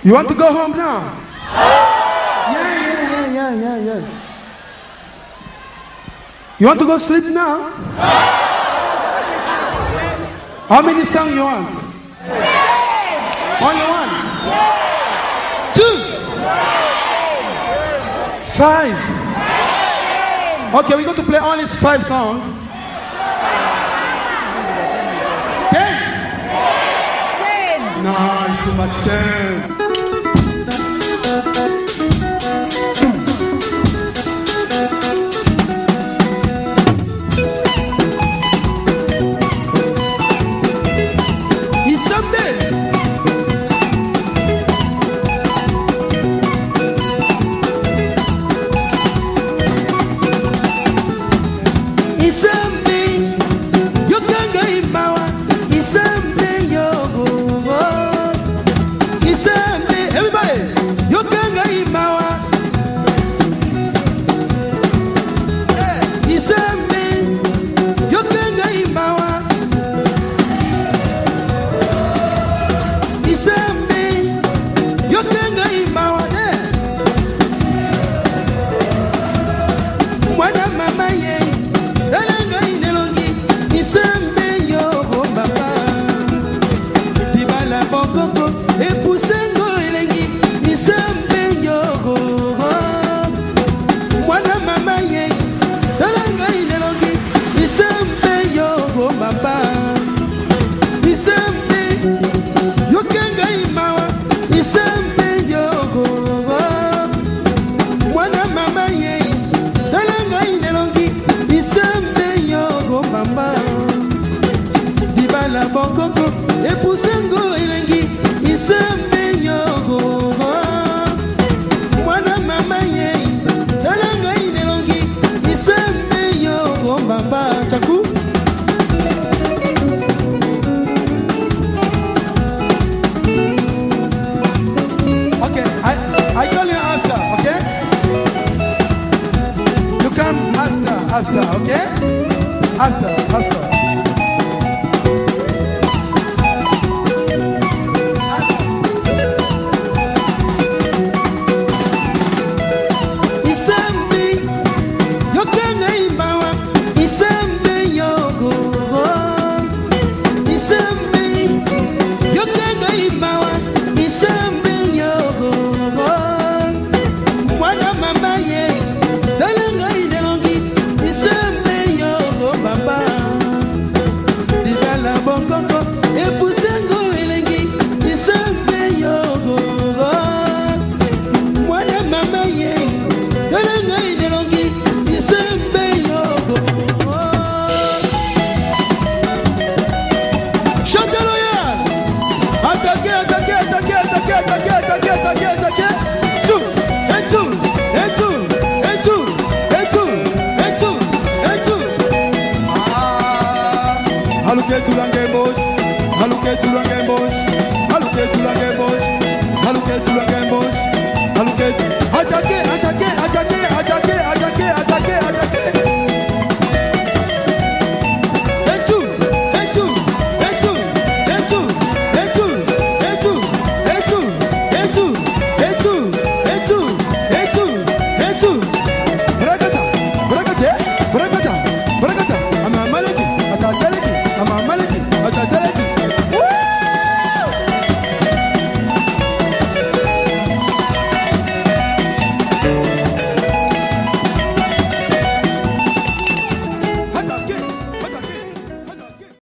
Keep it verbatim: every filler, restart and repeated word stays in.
You want to go home now? Yeah, yeah, yeah, yeah, yeah. You want to go sleep now? How many songs you want? Only one? Two? Five? Okay, we're going to play only five songs. Ten? No, it's too much. Ten. After, okay? After, after. Haluke tulange boss, haluke tulange